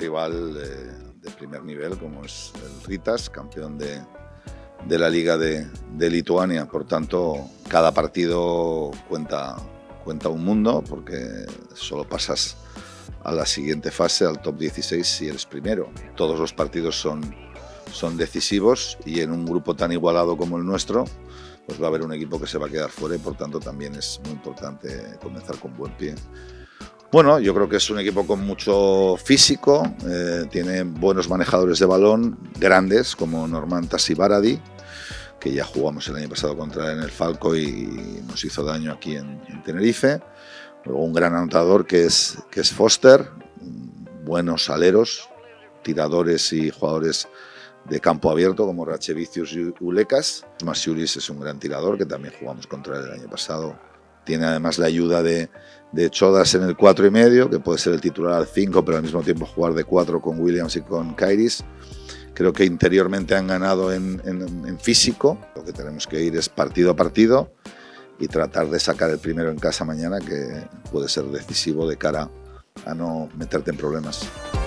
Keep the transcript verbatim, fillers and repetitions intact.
rival eh, de primer nivel como es el Rytas, campeón de, de la Liga de, de Lituania. Por tanto, cada partido cuenta, cuenta un mundo, porque solo pasas a la siguiente fase, al top dieciséis, si eres primero. Todos los partidos son, son decisivos, y en un grupo tan igualado como el nuestro, pues va a haber un equipo que se va a quedar fuera, y por tanto también es muy importante comenzar con buen pie. Bueno, yo creo que es un equipo con mucho físico, eh, tiene buenos manejadores de balón, grandes, como Normand Tassibaradi, que ya jugamos el año pasado contra él en el Falco y nos hizo daño aquí en, en Tenerife. Luego un gran anotador que es, que es Foster, buenos aleros, tiradores y jugadores de campo abierto como Rachevicius y Ulekas. Masiulis es un gran tirador, que también jugamos contra él el año pasado. Tiene además la ayuda de, de Chodas en el cuatro y medio, que puede ser el titular al cinco, pero al mismo tiempo jugar de cuatro con Williams y con Kairis. Creo que interiormente han ganado en, en, en físico. Lo que tenemos que ir es partido a partido y tratar de sacar el primero en casa mañana, que puede ser decisivo de cara a no meterte en problemas.